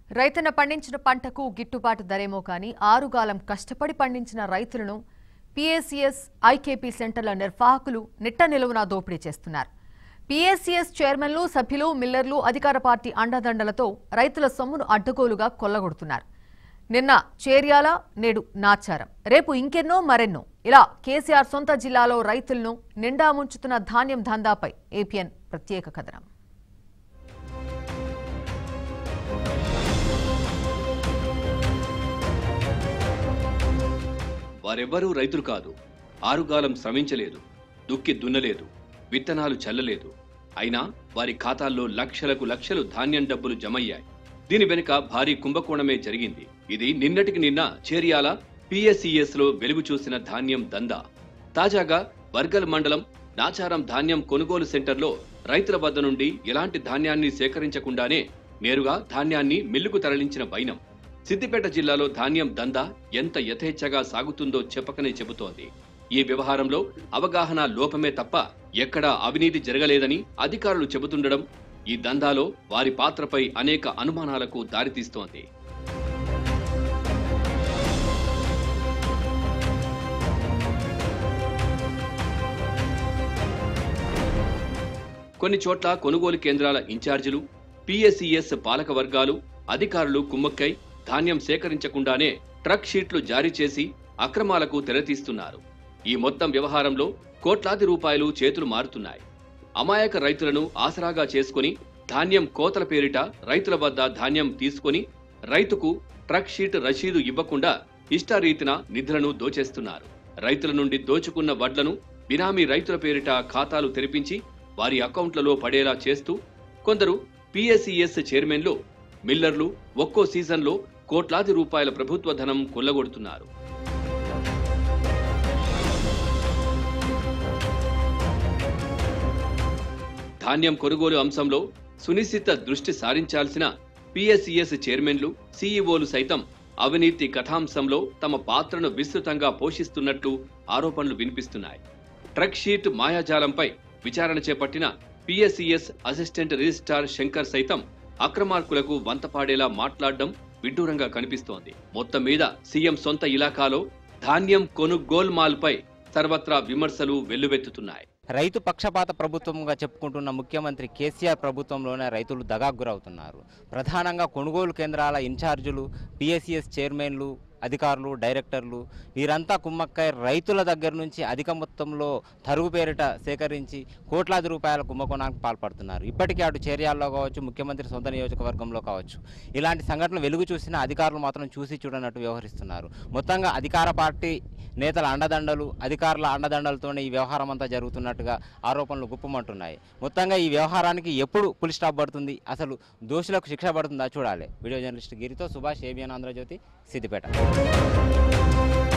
రైతన్న పండించిన పంటకు గిట్టుబాటు ధరేమో కానీ ఆరుగాలం కష్టపడి పండించిన రైతులను పీఏసీఎస్ ఐకేపీ సెంటర్ల నిర్వాహకులు నిట్ట నిలువునా దోపిడీ చేస్తున్నారు. పీఏసీఎస్ చైర్మన్లు, సభ్యులు, మిల్లర్లు అధికార పార్టీ అండదండలతో రైతుల సొమ్మును అడ్డగోలుగా కొల్లగొడుతున్నారు. నిన్న చేర్యాల, నేడు నాచారం, రేపు ఇంకెన్నో మరెన్నో ఇలా కేసీఆర్ సొంత జిల్లాలో రైతులను నిండా ముంచుతున్న ధాన్యం దందాపై ఏపీఎన్ ప్రత్యేక కథనం. వారెవ్వరూ రైతులు కాదు. ఆరుగాలం శ్రమించలేదు, దుక్కి దున్నలేదు, విత్తనాలు చల్లలేదు. అయినా వారి ఖాతాల్లో లక్షలకు లక్షలు ధాన్యం డబ్బులు జమయ్యాయి. దీని వెనుక భారీ కుంభకోణమే జరిగింది. ఇది నిన్నటికి నిన్న చేర్యాల పీఏసీఎస్ లో వెలుగు చూసిన ధాన్యం దందా. తాజాగా వర్గల్ మండలం నాచారం ధాన్యం కొనుగోలు సెంటర్లో రైతుల వద్ద నుండి ఎలాంటి ధాన్యాన్ని సేకరించకుండానే నేరుగా ధాన్యాన్ని మిల్లుకు తరలించిన వైనం. సిద్దిపేట జిల్లాలో ధాన్యం దందా ఎంత యథేచ్ఛగా సాగుతుందో చెప్పకనే చెబుతోంది. ఈ వ్యవహారంలో అవగాహన లోపమే తప్ప ఎక్కడా అవినీతి జరగలేదని అధికారులు చెబుతుండడం ఈ దందాలో వారి పాత్రపై అనేక అనుమానాలకు దారితీస్తోంది. కొన్ని చోట్ల కొనుగోలు కేంద్రాల ఇన్ఛార్జీలు, పీఏసీఎస్ పాలక వర్గాలు, అధికారులు కుమ్మక్కై ధాన్యం సేకరించకుండానే ట్రక్ షీట్లు జారీ చేసి అక్రమాలకు తెరతీస్తున్నారు. ఈ మొత్తం వ్యవహారంలో కోట్లాది రూపాయలు చేతులు మారుతున్నాయి. అమాయక రైతులను ఆసరాగా చేసుకుని ధాన్యం కోతల పేరిట రైతుల వద్ద ధాన్యం తీసుకుని రైతుకు ట్రక్ షీట్ రసీదు ఇవ్వకుండా ఇష్టారీతిన నిధులను దోచేస్తున్నారు. రైతుల నుండి దోచుకున్న వడ్లను బినామీ రైతుల పేరిట ఖాతాలు తెరిపించి వారి అకౌంట్లలో పడేలా చేస్తూ కొందరు పీఏసీఎస్ చైర్మన్లు, మిల్లర్లు ఒక్కో సీజన్లో కోట్లాది రూపాయల ప్రభుత్వ ధనం కొల్లగొడుతున్నారు. ధాన్యం కొనుగోలు అంశంలో సునిశ్చిత దృష్టి సారించాల్సిన పీఏసీఎస్ చైర్మన్లు, సీఈఓలు సైతం అవినీతి కథాంశంలో తమ పాత్రను విస్తృతంగా పోషిస్తున్నట్లు ఆరోపణలు వినిపిస్తున్నాయి. ట్రక్ షీట్ మాయాజాలంపై విచారణ చేపట్టిన పీఏసీఎస్ అసిస్టెంట్ రిజిస్ట్రార్ శంకర్ సైతం అక్రమార్కులకు వంతపాడేలా మాట్లాడడం విడ్డూరంగా కనిపిస్తోంది. మొత్తం మీద సీఎం సొంత ఇలాకాలో ధాన్యం కొనుగోల్మాల్పై సర్వత్రా విమర్శలు వెల్లువెత్తుతున్నాయి. రైతు పక్షపాత ప్రభుత్వంగా చెప్పుకుంటున్న ముఖ్యమంత్రి కేసీఆర్ ప్రభుత్వంలోనే రైతులు దగాకు గురవుతున్నారు. ప్రధానంగా కొనుగోలు కేంద్రాల ఇన్ఛార్జీలు, పీఏసీఎస్ చైర్మన్లు, అధికారులు, డైరెక్టర్లు వీరంతా కుమ్మక్కై రైతుల దగ్గర నుంచి అధిక మొత్తంలో తరుగు పేరిట సేకరించి కోట్లాది రూపాయల కుంభకోణానికి పాల్పడుతున్నారు. ఇప్పటికే అటు చేర్యాల్లో కావచ్చు, ముఖ్యమంత్రి సొంత నియోజకవర్గంలో కావచ్చు, ఇలాంటి సంఘటనలు వెలుగు చూసిన అధికారులు మాత్రం చూసి చూడనట్టు వ్యవహరిస్తున్నారు. మొత్తంగా అధికార పార్టీ నేతల అండదండలు, అధికారుల అండదండలతోనే ఈ వ్యవహారం అంతా జరుగుతున్నట్టుగా ఆరోపణలు గుప్పమంటున్నాయి. మొత్తంగా ఈ వ్యవహారానికి ఎప్పుడు పులి స్టాప్ పడుతుంది, అసలు దోషులకు శిక్ష పడుతుందా చూడాలి. వీడియో జర్నలిస్ట్ గిరితో సుభాష్, ఏబిఎన్ ఆంధ్రజ్యోతి, సిద్దిపేట.